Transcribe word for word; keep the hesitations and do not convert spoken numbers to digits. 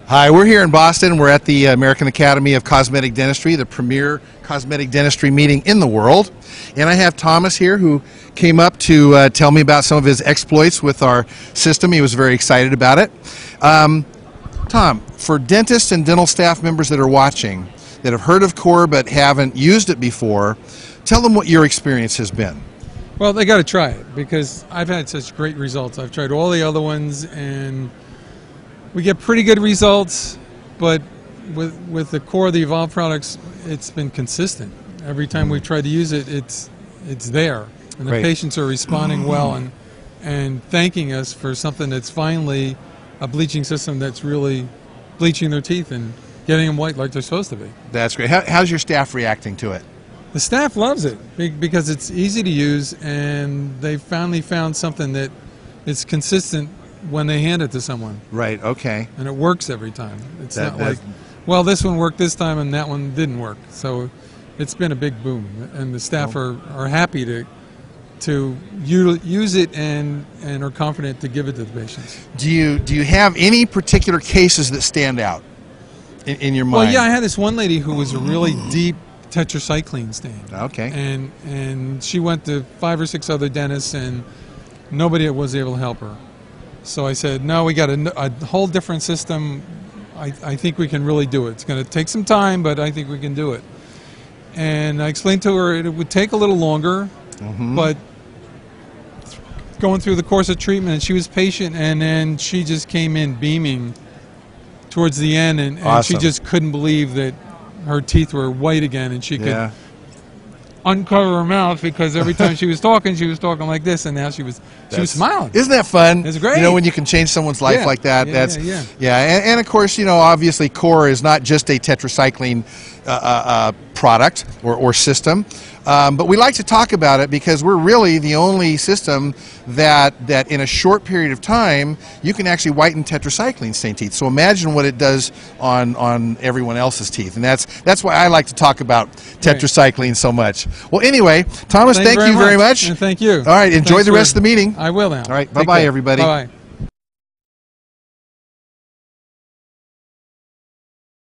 Hi, we're here in Boston. We're at the American Academy of Cosmetic Dentistry, the premier cosmetic dentistry meeting in the world. And I have Thomas here who came up to uh, tell me about some of his exploits with our system. He was very excited about it. Um, Tom, for dentists and dental staff members that are watching, that have heard of Core but haven't used it before, tell them what your experience has been. Well, they got to try it because I've had such great results. I've tried all the other ones and we get pretty good results, but with with the Core, the Evolve products, it's been consistent. Every time we've tried to use it, it's it's there, and the Great. patients are responding well and and thanking us for something that's finally a bleaching system that's really bleaching their teeth and getting them white like they're supposed to be. That's great. How, how's your staff reacting to it? The staff loves it because it's easy to use, and they finally found something that is consistent when they hand it to someone. Right, okay. And it works every time. It's That- not that- like, well, this one worked this time and that one didn't work. So it's been a big boom, and the staff Oh. are, are happy to to u use it and, and are confident to give it to the patients. Do you do you have any particular cases that stand out in, in your mind? Well, yeah, I had this one lady who was a really deep tetracycline stain. Okay. And, and she went to five or six other dentists, and nobody was able to help her. So I said, no, we got a, a whole different system. I, I think we can really do it. It's going to take some time, but I think we can do it. And I explained to her it would take a little longer, Mm-hmm. but going through the course of treatment, and she was patient, and then she just came in beaming towards the end, and, and Awesome. she just couldn't believe that her teeth were white again, and she could Yeah. uncover her mouth because every time she was talking, she was talking like this, and now she was she was That's- smiling. Isn't that fun? It's great. You know, when you can change someone's life Yeah. like that. Yeah, that's yeah, yeah. And, and of course, you know, obviously, Core is not just a tetracycline uh, uh, product or, or system, um, but we like to talk about it because we're really the only system that that in a short period of time you can actually whiten tetracycline stained teeth. So imagine what it does on on everyone else's teeth, and that's that's why I like to talk about tetracycline so much. Well, anyway, Thomas, thank, Thank you very much. And thank you. All right, enjoy Thanks the rest for- of the meeting. I will now. All right, Take bye-bye, care. everybody. Bye-bye.